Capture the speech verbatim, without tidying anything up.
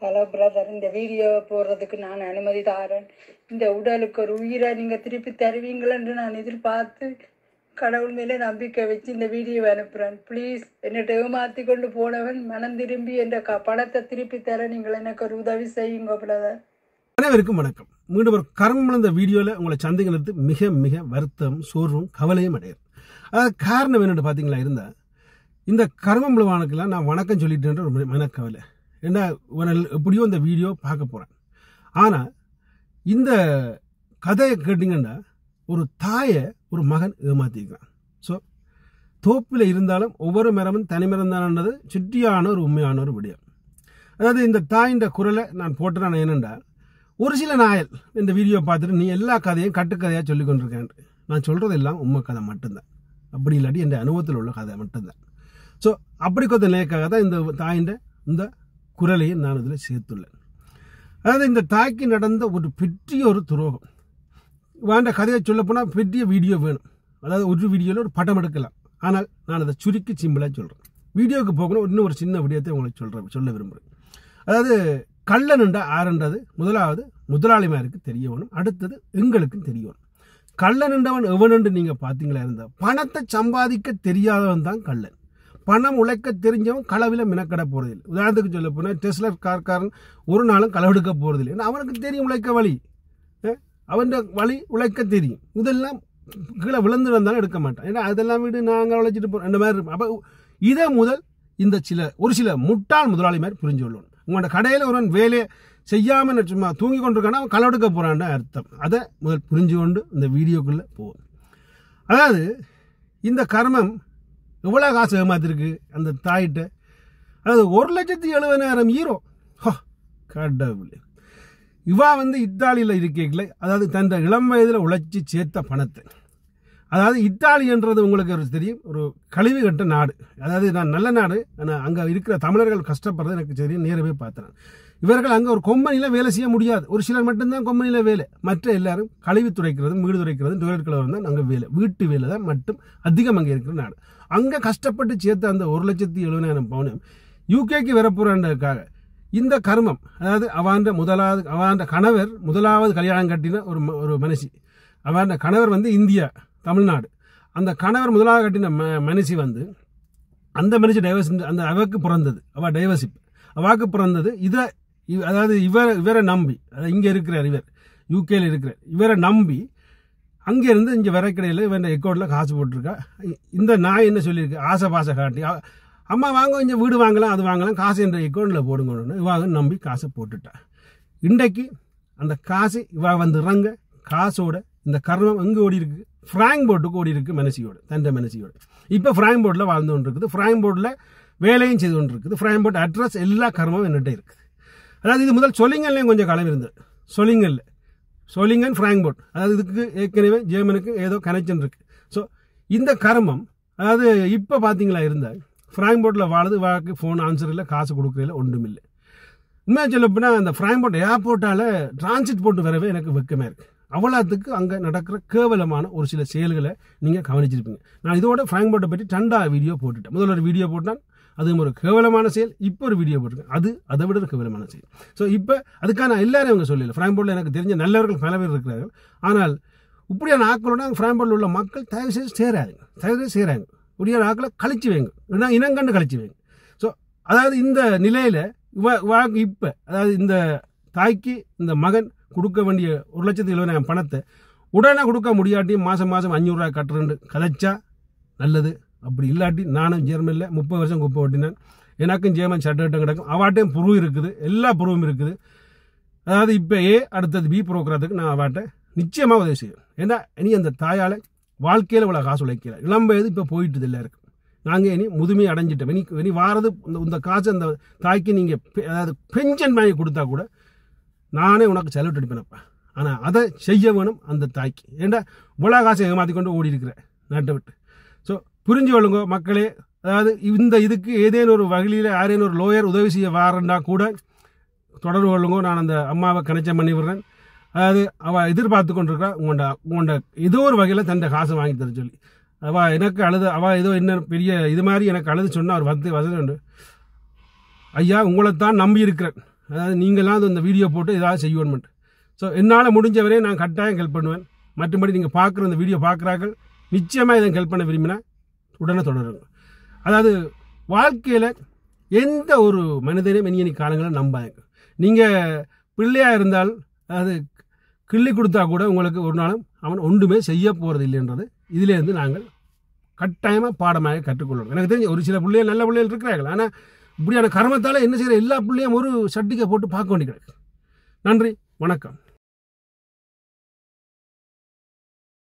Hello brother, இந்த video போடுறதுக்கு நான் அனுமதி தாரேன். இந்த உடலுக்கு ஒரு உயிரை நீங்கள் திருப்பி தருவீங்களென்று நான் எதிர்பார்த்து கடவுள் மேலே நம்பிக்கை வச்சு இந்த வீடியோவை அனுப்புகிறேன். ப்ளீஸ், என்னை ஏமாற்றி கொண்டு போனவன் மனம் திரும்பி என்ற க பணத்தை திருப்பி தர நீங்கள் எனக்கு ஒரு உதவி செய்யுங்க பிரதர். அனைவருக்கும் வணக்கம். மீண்டும் ஒரு கர்மம் இந்த வீடியோவில் உங்களை சந்திக்கிறது மிக மிக வருத்தம், சோர்வும் கவலையும் அடையும். அதாவது காரணம் என்னென்னு பார்த்தீங்களா இருந்தால், இந்த கர்மம் முழுவானுக்கெல்லாம் நான் வணக்கம் சொல்லிட்டேன்ற ஒரு மனக்கவலை. ஏன்னா எப்படியோ இந்த வீடியோ பார்க்க போகிறேன். ஆனால் இந்த கதையை கேட்டிங்கன்னா, ஒரு தாயை ஒரு மகன் ஏமாற்றிக்கிறான். ஸோ தோப்பில் இருந்தாலும் ஒவ்வொரு மரமும் தனிமரம் சுற்றியான ஒரு உண்மையான ஒரு விடயம். அதாவது இந்த தாயின் குரலை நான் போட்டுறேன். என்னென்னா, ஒரு சில நாயல் இந்த வீடியோ பார்த்துட்டு நீ எல்லா கதையும் கட்டுக்கதையாக சொல்லி கொண்டிருக்கேன். நான் சொல்கிறது எல்லாம் உண்மை கதை மட்டும்தான், அப்படி இல்லாட்டி என் அனுபவத்தில் உள்ள கதை மட்டும்தான். ஸோ அப்படி கொஞ்சம் நேக்காக தான் இந்த தாயின் இந்த குரலையும் நான் இதில் சேர்த்துள்ளேன். அதாவது இந்த தாய்க்கு நடந்த ஒரு பெரிய ஒரு துரோகம். வேண்ட கதையை சொல்லப்போனால் பெரிய வீடியோ வேணும். அதாவது ஒரு வீடியோவில் ஒரு படம் எடுக்கலாம். ஆனால் நான் அதை சுருக்கி சிம்பிளாக சொல்கிறேன். வீடியோவுக்கு போகணும். இன்னும் ஒரு சின்ன விடயத்தை உங்களுக்கு சொல்கிறேன் சொல்ல விரும்புகிறேன். அதாவது கள்ளனுண்டா ஆறுன்றது முதலாவது முதலாளிமாருக்கு தெரிய வேணும். அடுத்தது எங்களுக்கும் தெரிய வேணும். கள்ளனுண்டவன் எவனுண்டு நீங்கள் பார்த்தீங்களா இருந்தால், பணத்தை சம்பாதிக்க தெரியாதவன் தான் கள்ளன். பணம் உழைக்க தெரிஞ்சவன் களவில் மினக்கட போகிறதில்லை. உதாரணத்துக்கு சொல்ல போனால் டெஸ்லர் கார்காரன் ஒரு நாளும் களவெடுக்க போகிறதில்லை. ஏன்னா அவனுக்கு தெரியும் உழைக்க வழி, அவன் வழி உழைக்க தெரியும். இதெல்லாம் கீழே விழுந்து வந்தாலும் எடுக்க மாட்டான். ஏன்னா அதெல்லாம் வீடு நாங்கள் உழைச்சிட்டு போகிறோம் அந்த மாதிரி இருக்கும். அப்போ இதை முதல் இந்த சில ஒரு சில முட்டாள் முதலாளி மாதிரி புரிஞ்சு கொள்ளணும். உங்களோட கடையில் ஒருவன் வேலையை செய்யாமல் சும்மா தூங்கி கொண்டிருக்கானா அவன் களவெடுக்க போகிறான்னு அர்த்தம். அதை முதல் புரிஞ்சு கொண்டு இந்த வீடியோக்குள்ளே போகும். அதாவது இந்த கர்மம் எவ்வளோ காசு ஏமாத்திருக்கு அந்த தாயிட்ட. அதாவது ஒரு லட்சத்தி எழுபதாயிரம் ஈரோ கடவுளே. இவா வந்து இத்தாலியில் இருக்கீங்களே, அதாவது தன் இளம் வயதில் உழைச்சி சேர்த்த பணத்தை, அதாவது இத்தாலி என்றது உங்களுக்கு ஒரு தெரியும், ஒரு கழிவு கட்ட நாடு. அதாவது நான் நல்ல நாடு, ஆனால் அங்கே இருக்கிற தமிழர்கள் கஷ்டப்படுறது எனக்கு தெரியும். நேரவே பார்த்தேன். இவர்கள் அங்கே ஒரு கொம்பனியில் வேலை செய்ய முடியாது. ஒரு சிலர் மட்டும்தான் கொம்பனியில் வேலை. மற்ற எல்லாரும் கழிவு துடைக்கிறதும் வீடு துடைக்கிறதும் டொய்லெட் கலவரம் தான் அங்கே வேலை. வீட்டு வேலை தான் மட்டும் அதிகம் அங்கே இருக்கிற நாடு. அங்கே கஷ்டப்பட்டு சேர்த்த அந்த ஒரு லட்சத்தி எழுபதாயிரம் பவுனம் யூகேக்கு வரப்போறான்றதுக்காக இந்த கர்மம், அதாவது அவாண்ட முதலாவது அவாண்ட கணவர் முதலாவது கல்யாணம் கட்டின ஒரு ஒரு மனுஷி. அவாண்ட கணவர் வந்து இந்தியா தமிழ்நாடு. அந்த கணவர் முதலாவது கட்டின ம மனுஷி வந்து அந்த மனுஷி டைவர்ஸ், அந்த அவருக்கு பிறந்தது அவ டைவர்ஷிப் அவாக்கு பிறந்தது. இதை அதாவது இவரை இவரை நம்பி, அதாவது இங்கே இருக்கிறார் இவர் யூகேல இருக்கிறார், இவரை நம்பி அங்கேருந்து இங்கே விரைக்கடையில் இவன் அக்கௌண்ட்டில் காசு போட்டிருக்கா. இந்த நாய் என்ன சொல்லியிருக்கு, ஆசை பாசை காட்டி அம்மா வாங்க இங்கே வீடு வாங்கலாம் அது வாங்கலாம் காசு என்ற அக்கௌண்ட்டில் போடுங்கன்னு இவாங்க நம்பி காசை போட்டுட்டா. இன்றைக்கு அந்த காசு இவா வந்து இறங்க காசோட இந்த கர்மம் எங்கே ஓடி இருக்கு, ஃப்ராங்க் போர்ட்டுக்கு ஓடி இருக்கு மனசியோடு, தண்டை மனசியோடு. இப்போ ஃப்ராங்க் போர்ட்டில் வாழ்ந்து கொண்டு இருக்குது. ஃப்ராங்க் போர்ட்டில் வேலையும் செய்து கொண்டு இருக்குது. ஃப்ராங்க் போர்ட் அட்ரஸ் எல்லா கர்மமும் என்னட்ட இருக்குது. அதாவது இது முதல் சொல்லிங்கல்லையும் கொஞ்சம் களம் இருந்தது. சொல்லிங்கல்ல சொல்லிங்கன் ஃப்ராங்க் போர்ட், அதாவது இதுக்கு ஏற்கனவே ஜேமனுக்கு ஏதோ கனெக்ஷன் இருக்கு. ஸோ இந்த கர்மம், அதாவது இப்போ பார்த்தீங்களா இருந்தால் ஃப்ராங்க் போர்ட்டில் வாழுது, வாக்கு ஃபோன் ஆன்சர் இல்லை, காசு கொடுக்குறதில்ல, ஒன்றும் இல்லை. உண்மையாக சொல்லப்போனா அந்த ஃப்ராங்க் போர்ட் ஏர்போர்ட்டால் டிரான்சிட் போட்டு வரவே எனக்கு வெக்கமாக இருக்குது. அவ்வளோத்துக்கு அங்கே நடக்கிற கேவலமான ஒரு சில செயல்களை நீங்கள் கவனிச்சிருப்பீங்க. நான் இதோட ஃப்ராங்க் போர்ட்டை பற்றி டண்டா வீடியோ போட்டுட்டேன். முதல்ல ஒரு வீடியோ போட்டால் அது ஒரு கேவலமான செயல். இப்போ ஒரு வீடியோ போட்டிருக்கேன், அது அதை விட ஒரு கேவலமான செயல். ஸோ இப்போ அதுக்கான எல்லாரும் அவங்க சொல்லல. ஃப்ராங்க் போர்ட்டில் எனக்கு தெரிஞ்ச நல்லவர்கள் பல பேர் இருக்கிறார்கள். ஆனால் இப்படியான ஆக்களோட ஃப்ராங்க் போர்ட்டில் உள்ள மக்கள் தயவு செய்து சேராங்க, தயவு செய்து சேராங்க. இப்படியான ஆக்களை கழிச்சு வைங்க, இல்லைன்னா இனங்கண்டு கழிச்சு வைங்க. ஸோ அதாவது இந்த நிலையில் இப்போ அதாவது இந்த தாய்க்கு இந்த மகன் கொடுக்க வேண்டிய ஒரு லட்சத்தி எழுபதாயிரம் பணத்தை உடனே கொடுக்க முடியாட்டியும் மாதம் மாதம் அஞ்சூறுரூவா கட்டுறேன்னு கதைச்சா நல்லது. அப்படி இல்லாட்டி நானும் ஜெர்மனில் முப்பது வருஷம் குப்பை ஓட்டினேன். எனக்கும் ஜெர்மன் சட்டட்டம் கிடக்கும். அவாட்டையும் புருவம் இருக்குது, எல்லா புருவும் இருக்குது. அதாவது இப்போ ஏ அடுத்தது பி புரோக்கிறதுக்கு நான் அவாட்டை நிச்சயமாக உதவி செய்வேன். ஏன்னா இனி அந்த தாயால் வாழ்க்கையில் இவ்வளோ காசு உழைக்கல. இளம் வயது இப்போ போயிட்டு இல்லை இருக்கு. நாங்கள் இனி முதுமையை அடைஞ்சிட்டோம். இனி இனி வாரது இந்த காசு அந்த தாய்க்கு நீங்கள் அதாவது பென்ஷன் வாங்கி கொடுத்தா கூட நானே உனக்கு செலவு அடிப்பேனப்பா. ஆனால் அதை செய்ய வேணும் அந்த தாய்க்கு. ஏண்டா இவ்வளோ காசை ஏமாற்றி கொண்டு ஓடி இருக்கிற நாட்டை விட்டு. ஸோ புரிஞ்சு கொள்ளுங்க மக்களே. அதாவது இந்த இதுக்கு ஏதேனும் ஒரு வகையில் யாரேனும் ஒரு லோயர் உதவி செய்ய வாரண்டா கூட தொடர்பு கொள்ளுங்க. நான் அந்த அம்மாவை கனெக்ஷன் பண்ணி விடுறேன். அதாவது அவள் எதிர்பார்த்து கொண்டிருக்கா உங்கள்ட உங்கள்ட ஏதோ ஒரு வகையில் தன்னை காசை வாங்கி தர சொல்லி. அவள் எனக்கு அழுது அவள் ஏதோ என்ன பெரிய இது மாதிரி எனக்கு அழுது சொன்னால் அவர் வந்து வசதி உண்டு. ஐயா உங்களைத்தான் நம்பி இருக்கிறேன், அதாவது நீங்களாம் அந்த வீடியோ போட்டு ஏதாவது செய்யணுமெண்ட். ஸோ என்னால் முடிஞ்சவரே நான் கட்டாயம் ஹெல்ப் பண்ணுவேன். மற்றபடி நீங்கள் பார்க்குற இந்த வீடியோ பார்க்குறார்கள் நிச்சயமாக இதை ஹெல்ப் பண்ண விரும்பினா உடனே தொடருங்க. அதாவது வாழ்க்கையில் எந்த ஒரு மனிதனையும் இனி காலங்களில் நம்பாங்க. நீங்கள் பிள்ளையாக இருந்தால் அது கிள்ளி கொடுத்தா கூட உங்களுக்கு ஒரு நாளும் அவன் ஒன்றுமே செய்ய போகிறது இல்லைன்றது இதிலேருந்து நாங்கள் கட்டாயமாக பாடமாக கற்றுக்கொள்ளணும். எனக்கு தெரிஞ்ச ஒரு சில பிள்ளைகள் நல்ல பிள்ளைகள் இருக்கிறார்கள். ஆனால் இப்படியான கர்மத்தால் என்ன செய்கிற எல்லா பிள்ளையும் ஒரு சட்டிக்கை போட்டு பார்க்க வேண்டி கிடக்கு. நன்றி, வணக்கம்.